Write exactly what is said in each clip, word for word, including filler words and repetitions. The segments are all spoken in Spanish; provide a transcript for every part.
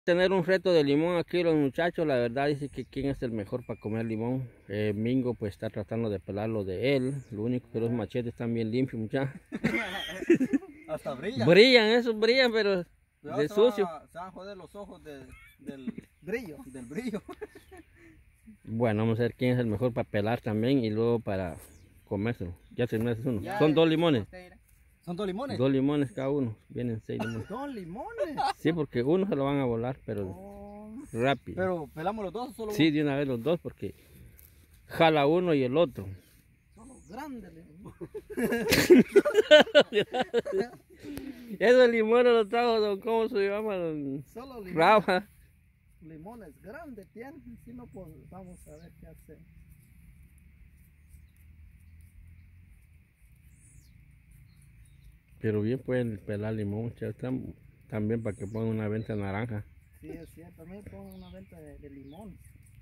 Tener un reto de limón aquí los muchachos, la verdad dice que quién es el mejor para comer limón. eh, Mingo pues está tratando de pelarlo de él, lo único que los machetes están bien limpios muchachos. Hasta brillan. Brillan, esos brillan, pero Cuidado, de se sucio. Va, se van a joder los ojos de, del brillo. Del brillo. Bueno, vamos a ver quién es el mejor para pelar también y luego para comérselo. Ya terminaste uno. Ya, Son dos limones. ¿Son dos limones? Dos limones cada uno. Vienen seis limones. ¿Dos limones? Sí, porque uno se lo van a volar, pero Oh. rápido. ¿Pero pelamos los dos o solo Sí, uno? de una vez los dos porque jala uno y el otro. Son los grandes limones. Esos limones los trajo don, ¿cómo se llama? Don Solo limones. Rafa. Limones grandes tienen. Si no, pues vamos a ver qué hace. Pero bien pueden pelar limón, ya están también para que pongan una venta naranja. Sí, es cierto. También pongo una venta de, de limón.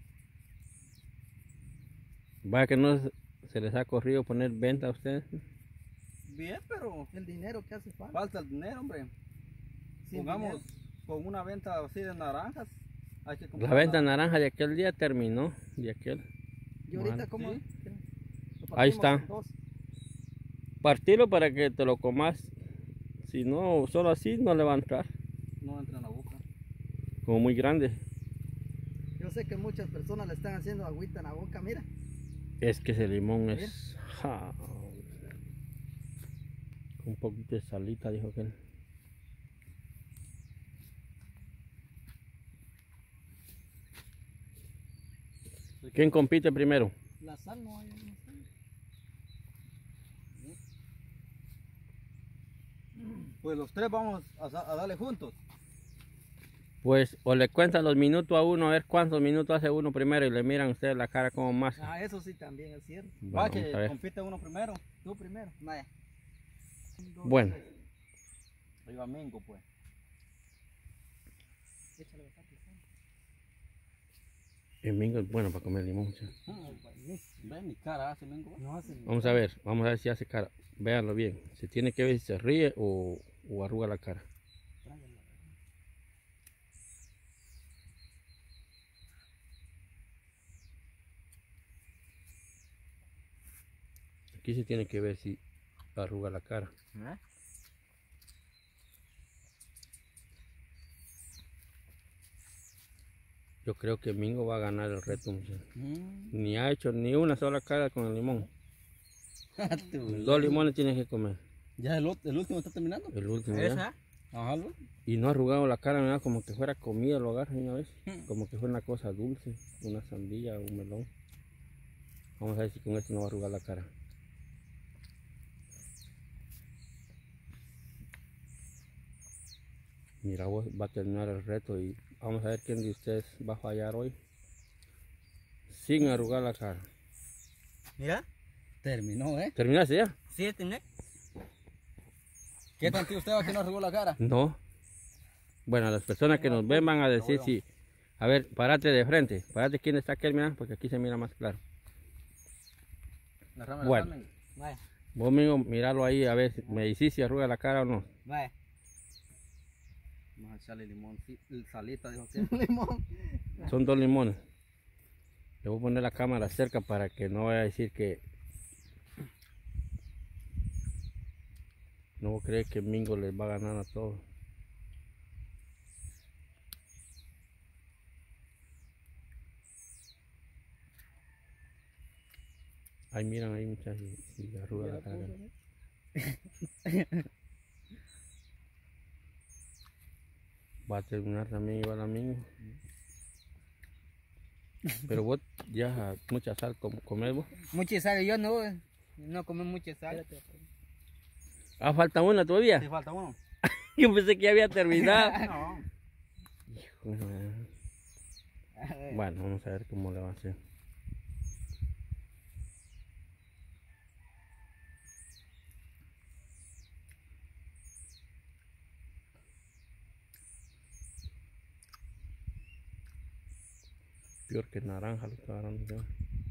Vaya que no se les ha corrido poner venta a ustedes. Bien, pero el dinero que hace falta. Falta el dinero, hombre. Sin Pongamos dinero. Con una venta así de naranjas. Hay que La venta naranja de aquel día terminó, de aquel. ¿Y ahorita cómo? ¿Sí? Ahí está. Partirlo para que te lo comas. Si no, solo así no le va a entrar. No entra en la boca. Como muy grande. Yo sé que muchas personas le están haciendo agüita en la boca, mira. Es que ese limón es... Ja, un poquito de salita, dijo que él. ¿Quién compite primero? La sal no hay. No sal. Pues los tres vamos a, a darle juntos. Pues o le cuentan los minutos a uno, a ver cuántos minutos hace uno primero y le miran ustedes la cara como más. Ah, eso sí también es cierto. Bueno, va que compite uno primero. Tú primero. Vaya. Dos, bueno. Tres. Ahí va Mingo pues. Échale bastante sal. El Mingo es bueno para comer limón. ¿Sí? Ah, ve mi cara hace Mingo. No hace Vamos a ver, vamos a ver si hace cara. Véanlo bien. Se tiene que ver si se ríe o, o arruga la cara. Aquí se tiene que ver si arruga la cara. ¿Eh? Yo creo que Mingo va a ganar el reto. Mm. Ni ha hecho ni una sola cara con el limón. Dos limones tienes que comer. ¿Ya el, el último está terminando? El último ¿Esa? Ajá. Y no ha arrugado la cara, ¿verdad? Como que fuera comida lo agarra una vez. Como que fuera una cosa dulce, una sandía, un melón. Vamos a ver si con esto no va a arrugar la cara. Mira, vos va a terminar el reto y vamos a ver quién de ustedes va a fallar hoy. Sin arrugar la cara. Mira, terminó, ¿eh? ¿Terminaste ya? Sí, terminé. ¿Qué tanto usted va que no arrugó la cara? No. Bueno, las personas que nos ven van a decir si... A ver, párate de frente. Párate quién está aquel, mira, porque aquí se mira más claro. Bueno. Vos mismo míralo ahí, a ver, me decís si arruga la cara o no. Vaya. Vamos a echarle limón, salita, dijo que. Limón. Son dos limones. Le voy a poner la cámara cerca para que no vaya a decir que... No cree que Mingo les va a ganar a todos. Ahí miran ahí muchachos y, y arruga la cara. Va a terminar también igual a Mingo. Pero vos ya mucha sal comes vos. Mucha sal, yo no, no como mucha sal. Ah, falta una todavía. Sí, falta uno. Yo pensé que ya había terminado. No. Hijo de... Bueno, vamos a ver cómo le va a hacer. Peor que naranja lo está agarrando.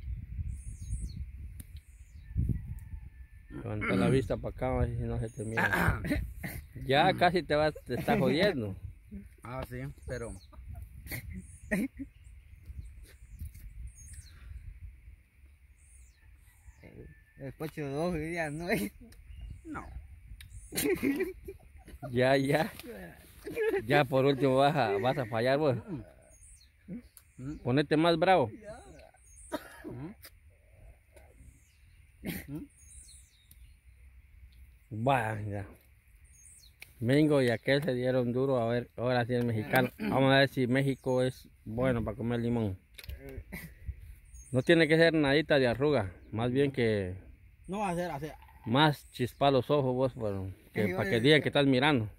Levanta la vista para acá, a ver si no se termina. Ya casi te vas, te está jodiendo. Ah, sí, pero El pocho de dos días, ¿no? No. Ya, ya. Ya por último vas a, vas a fallar vos. Ponete más bravo. Vaya. Mingo y aquel se dieron duro. A ver, ahora sí el mexicano. Vamos a ver si México es bueno para comer limón. No tiene que ser nadita de arruga. Más bien que No va a ser así. más chispa los ojos vos. Bueno, que, para que digan que estás mirando.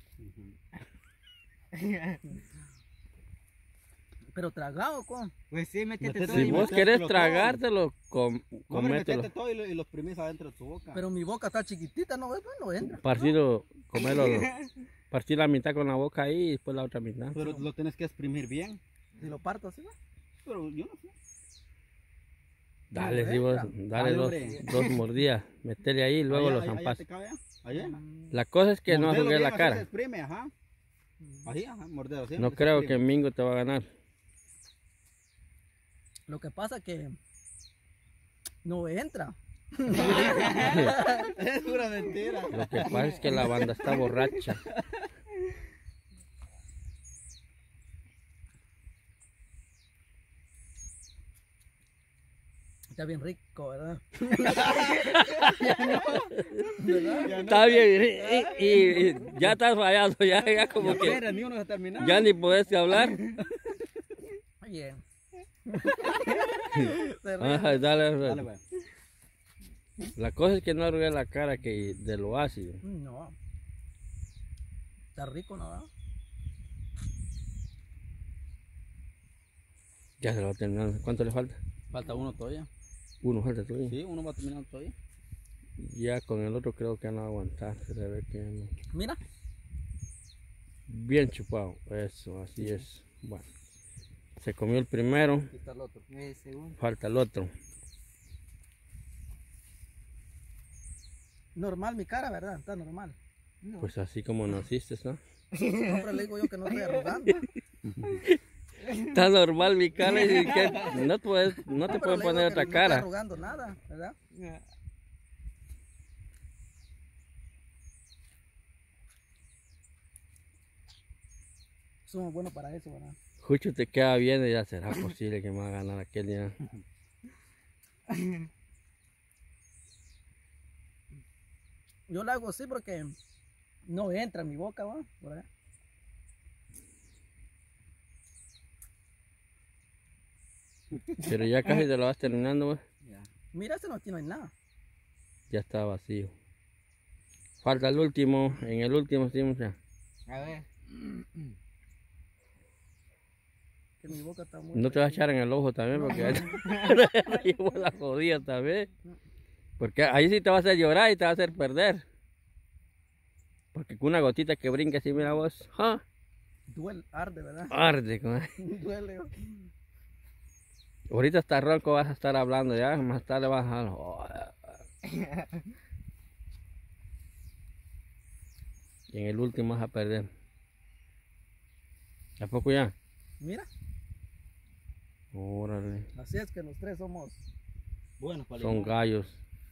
Pero tragado, con. Pues sí, métete Métete todo. Si y- vos metértelo querés todo. tragártelo, com, Hombre, comételo. metete todo y lo, y lo exprimís adentro de tu boca. Pero mi boca está chiquitita, no, no, no entra. Partido, comerlo, partir la mitad con la boca ahí y después la otra mitad. Pero lo tienes que exprimir bien. Si lo parto así, ¿no? Pero yo no sé. Dale, No sí, vos, entra. dale Dale, dos, hombre. dos mordidas, metele ahí y luego Allá- los allá- allá zampas. te cabe, ¿eh? Allá. La cosa es que no Mordelo arrugues bien, la así cara. se exprime, ajá. Así, ajá, mordelo. No siempre se creo que exprime. Mingo te va a ganar. Lo que pasa que no entra. Es pura mentira. Lo que pasa es que la banda está borracha. Está bien rico, ¿verdad? Está bien, y, y- y ya estás fallando, ya, ya como que Espera, ni uno se ha terminado. ya ni podés hablar. Oye. Se ríe. Ajá, dale, Dale, pues. La cosa es que no arrugues la cara que de lo ácido. No. Está rico, ¿no? Ya se lo va a terminar. ¿Cuánto le falta? Falta uno todavía. Uno falta todavía. Sí, uno va terminando todavía. Ya con el otro creo que no va a aguantar. Se le ve que no. Mira. Bien chupado. Eso, así es. Bueno. Se comió el primero. Quita el otro. El segundo. Falta el otro. Normal mi cara, ¿verdad? Está normal. No. Pues así como naciste, ¿no? Siempre le digo yo que no estoy arrugando. Está normal mi cara y que no te puedes, no te Pero pueden le digo poner que otra No estoy cara. arrugando nada, ¿verdad? Somos buenos para eso, ¿verdad? Jucho te queda bien y ya será posible que me va a ganar aquel día. Yo lo hago así porque no entra en mi boca, ¿va? ¿verdad? Pero ya casi te lo vas terminando, pues. Mira, este no aquí no hay nada. Ya está vacío. Falta el último, en el último sí, ya. A ver. Que mi boca está muy... No te vas a echar en el ojo también porque ya llevo la jodida también. Porque ahí sí te va a hacer llorar y te va a hacer perder. Porque con una gotita que brinca así, mira vos, ¡ah! Duele, arde, ¿verdad? Arde. Con... Duele. Ahorita hasta ronco vas a estar hablando ya, más tarde vas a... Y en el último vas a perder. ¿A poco ya? Mira, Órale. así es que los tres somos... Bueno, para Son gallos.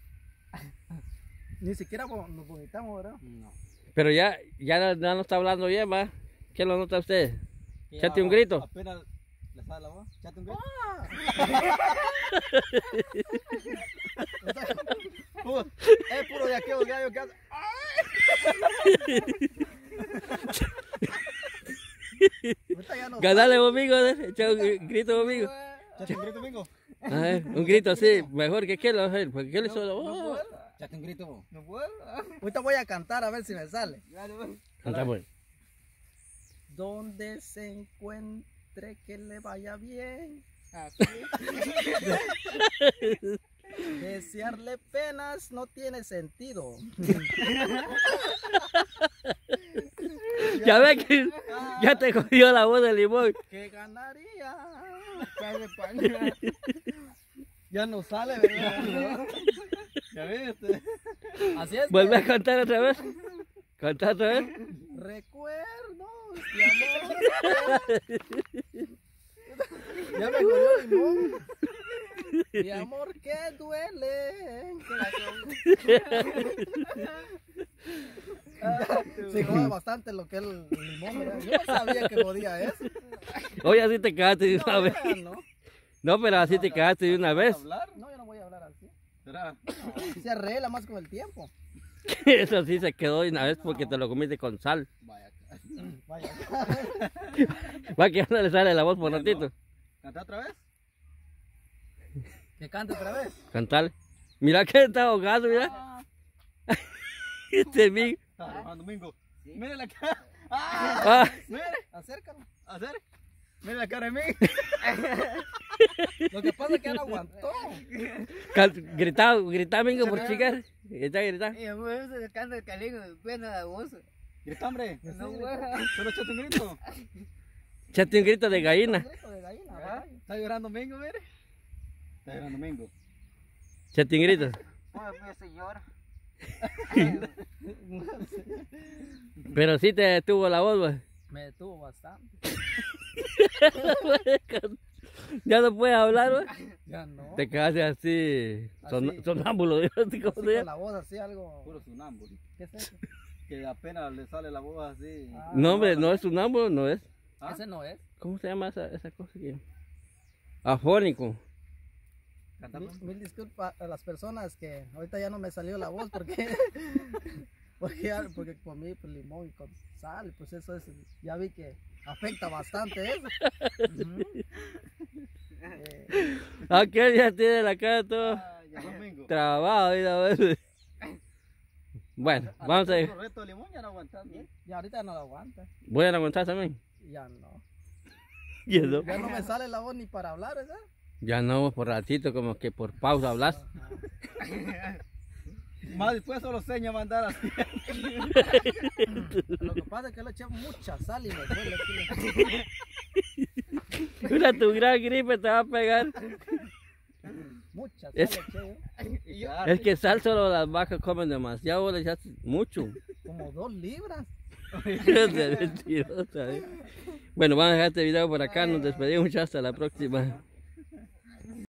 Ni siquiera vo- nos vomitamos, ¿verdad? No. Pero ya, ya, no- ya no está hablando bien, ¿va? ¿Qué lo nota usted? Ya, Échate un grito. Apenas le sale la voz. Échate un grito. Puro- es puro de aquellos gallos que hacen. Ahorita ya no Ganale conmigo, echa un grito conmigo. Échate un grito, Mingo. A ver, un grito así, mejor que qué lo hacer, porque qué le solo. Oh. Échate un grito, vos. No puedo. Ahorita voy a cantar a ver si me sale. Canta pues. Donde se encuentre que le vaya bien. Desearle penas no tiene sentido. Ya ves que ya te cogió la voz del limón. ¿Qué ganaría? Ya no sale, ¿verdad? Ya viste. Así es. Vuelve que a cantar otra vez. Canta otra vez. recuerdos de amor. Ya me jodió el limón. Mi amor, que duele. Se jode bastante lo que es el limón. ¿Verdad? Yo no sabía que jodía eso. Oye, así te quedaste de una No, vez. ya no. No, pero así te quedaste de una vez. ¿Hablar? No, yo no voy a hablar así. ¿Será? Se arregla más con el tiempo. Eso sí se quedó de una vez porque te lo comiste con sal. Vaya. Vaya. Va que ya no le sale la voz por ratito. ¿Canta otra vez? Que cante otra vez. Cantar. Mira que está ahogado, mira. Ah, Este mi. está trabajando Domingo. Mire la cara. ¡Ah! Ah, Mire. Acércalo. A ver. Mire la cara de mí. Lo que pasa es que él aguantó. can- grita, grita, mingo, por chicar. Está gritando. Y a mí se le canta el caligo, pena la voz. Grita, hombre. No, hueja. Solo échate un grito. Échate un grito de gallina. Grito de gallina, ¿verdad? Está llorando Domingo, mire. Está llorando Domingo. Échate un grito. Oye, mi señor. Pero sí te detuvo la voz, pues. Me detuvo bastante. Ya no puedes hablar, pues. Ya no. Te quedaste así, son- Así. sonámbulo, ¿sí? Así ¿Cómo se con llama? la voz así algo. Puro sonámbulo. ¿Qué es eso? Que apenas le sale la voz así. Ah, No, hombre, no es sonámbulo, no es. ¿Ah? Ese no es. ¿Cómo se llama esa, esa cosa que? Afónico. Canta, Mil, pues. mil disculpas a las personas que ahorita ya no me salió la voz porque porque, ya- porque comí pues, limón con sal, pues eso es, ya vi que afecta bastante eso. Ujú. Eh, Aquel ya tiene la cara todo Ah, ya Domingo. trabado. mira, pues. Bueno, vamos a ir. Puro reto de limón ya no aguantas bien. y ahorita no lo aguanta, Voy a aguantar también. ya no. Ya no. Ya no me sale la voz ni para hablar, ¿verdad? Ya no, por ratito, como que por pausa hablas. Más después solo seña mandar así. Lo que pasa es que le eché mucha sal y me duele aquí. Mira, tu gran gripe te va a pegar. Mucha sal Es- le eché, ¿eh? Y ya. Es que sal solo las vacas comen demasiado, vos le echaste mucho. Como dos libras. De mentirosa, ¿eh? Bueno, vamos a dejar este video por acá, nos despedimos, hasta la próxima.